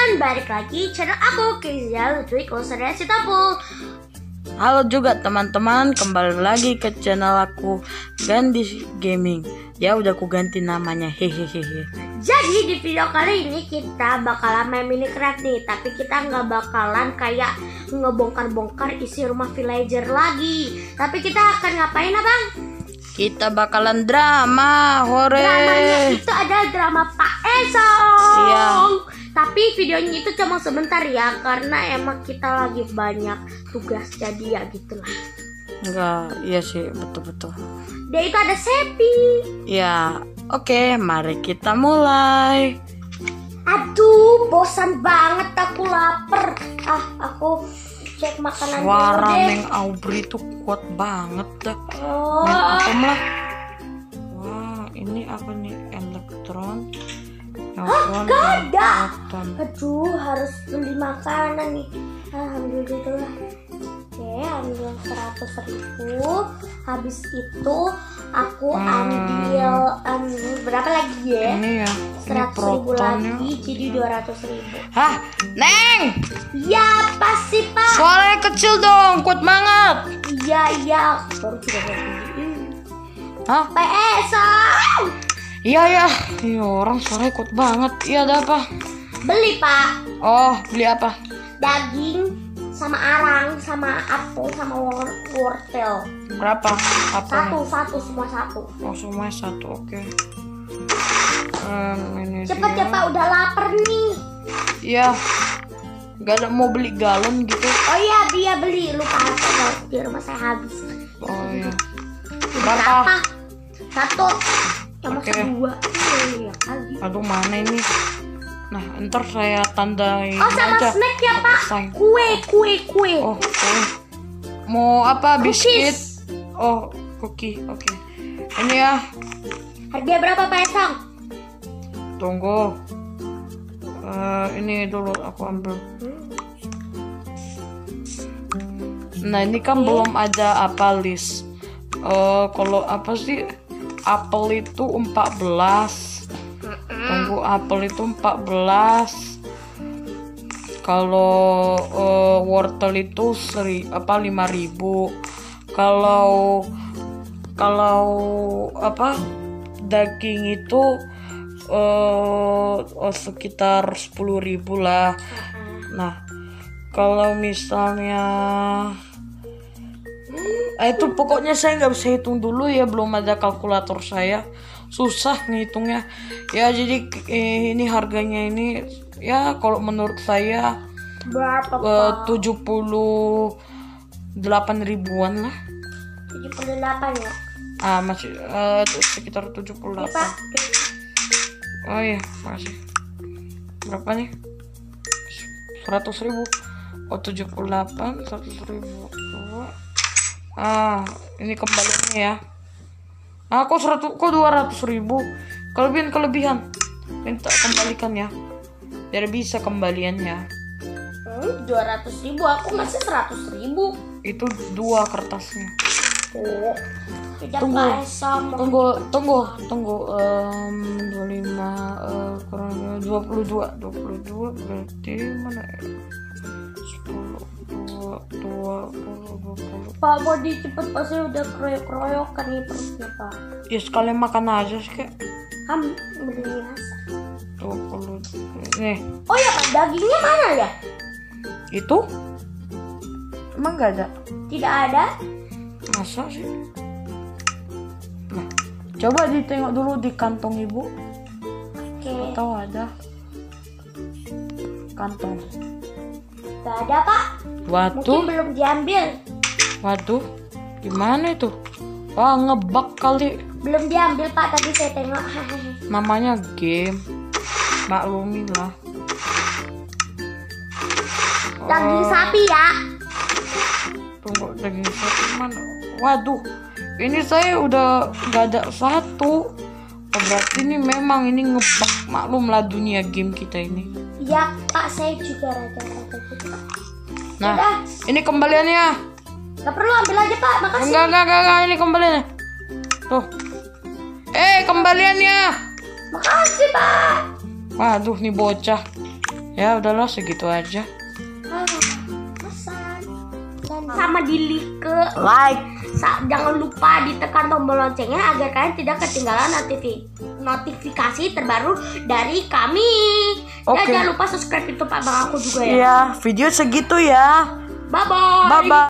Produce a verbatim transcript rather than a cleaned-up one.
teman-teman, balik lagi channel aku, Kezia Ludwig Losada Sitapul. Halo juga teman-teman, kembali lagi ke channel aku Gandhi Gaming. Ya udah aku ganti namanya, hehehe. Jadi di video kali ini kita bakalan main Minecraft nih, tapi kita nggak bakalan kayak ngebongkar-bongkar isi rumah villager lagi. Tapi kita akan ngapain, abang? Kita bakalan drama, hore. Dramanya itu adalah drama Pak Esong. Iya. Tapi videonya itu cuma sebentar ya, karena emang kita lagi banyak tugas, jadi ya gitulah. Enggak, iya sih, betul-betul. Dia itu ada Sepi. Ya, oke, mari kita mulai. Aduh, bosan banget, aku lapar. Ah, aku cek makanan Suara dulu deh. Neng Aubrey tuh kuat banget dah. Oh. Main apa lah? Wah, ini apa nih? Elektron. Hah, gak ada. Elektron. Aduh, harus beli makanan nih. Alhamdulillah. Oke, ambil seratus ribu. Habis itu aku Hmm. ambil um, berapa lagi ya? Ini ya, ini Seratus ribu protonnya. lagi, jadi dua ratus ribu. Hah, Neng! Ya pasti pak. Suaranya kecil dong, kuat banget. Iya iya. Baru juga beli. Hah? P S. Iya ya, iya orang suaranya kuat banget. Iya, ada apa? Beli pak. Oh, beli apa? Daging sama arang sama apel sama wor- wortel. Berapa? Apa? Satu satu semua satu. Oh, semuanya satu, oke. Um, ini Cepet dia. ya pak, udah lapar nih. Iya. Gak ada mau beli galon gitu. Oh iya, dia beli, lupa kalau di rumah saya habis. Oh iya. Berapa? Berapa? Satu. Yang Oke. masuk dua. Iya kali. Aduh, mana ini? Nah, ntar saya tandain Oh sama aja. snack ya pak. Sign. Kue kue kue. Oh, oke. Mau apa? Biskuit? Cookies. Oh, cookie. Oke. Ini ya. Harga berapa pak Esong? Tunggu. Eh, ini dulu aku ambil. Nah, ini kan belum ada apa list. Eh, kalau apa sih? Apel itu empat belas. Tunggu, apel itu empat belas. Kalau eh, wortel itu seri apa lima ribu. Kalau kalau apa? Daging itu eh oh, sekitar sepuluh ribu lah. Nah, kalau misalnya eh, itu pokoknya saya nggak bisa hitung dulu ya, belum ada kalkulator saya, susah ngitungnya ya. Jadi eh, ini harganya ini ya kalau menurut saya Berapa eh, pak? tujuh puluh delapan ribuan lah. Tujuh puluh delapan ya. Ah, masih eh, sekitar tujuh puluh Ini delapan. pak. Oh iya, makasih. Berapa nih? Seratus ribu. Oh, tujuh puluh delapan, seratus ribu. Ah, ini kembaliannya ya. Ah, kok seratus, kok dua ratus ribu? Kelebihan kelebihan. Minta kembalikan ya. Biar bisa kembaliannya. Hmm, dua ratus ribu, aku ngasih seratus ribu. Itu dua kertasnya. Oh, tidak Tunggu, pak Esong. Tunggu, tunggu, tunggu. Um, dua puluh lima uh, kurang dua puluh dua, dua puluh dua berarti mana ya? sepuluh, dua, dua puluh, dua puluh. Pak mau cepet pasti udah keroyok-keroyokan nih perutnya pak. Ya sekalian makan aja sih kayak. Kan beli rasa. dua puluh. Nih, Oh ya pak, dagingnya mana ya? itu emang gak ada? Tidak ada. Masa sih? Nah, coba ditengok dulu di kantong ibu. Oke, Atau ada kantong. tidak ada pak. Mungkin Waduh, belum diambil. waduh, gimana itu? Wah, ngebug kali. Belum diambil pak, tadi saya tengok. Namanya game, maklumin lah. Daging Oh, sapi ya. tunggu, daging sapi mana? Waduh, ini saya udah gak ada satu. Oh, berarti ini memang ini ngebug, maklum lah dunia game kita ini. Ya pak, saya juga raja-raja gitu pak. Nah, Udah, ini kembaliannya. gak perlu ambil aja pak, makasih. Enggak, enggak, enggak, enggak, ini kembaliannya. Tuh. Eh, kembaliannya. Makasih pak. Waduh, nih bocah. Ya udahlah segitu aja. Ah, pesan. Dan sama di like, Like. Sa- jangan lupa ditekan tombol loncengnya agar kalian tidak ketinggalan notifi- notifikasi terbaru dari kami. Dan Oke. jangan lupa subscribe YouTube abang aku juga ya. Iya, video segitu ya. Bye bye. Bye bye.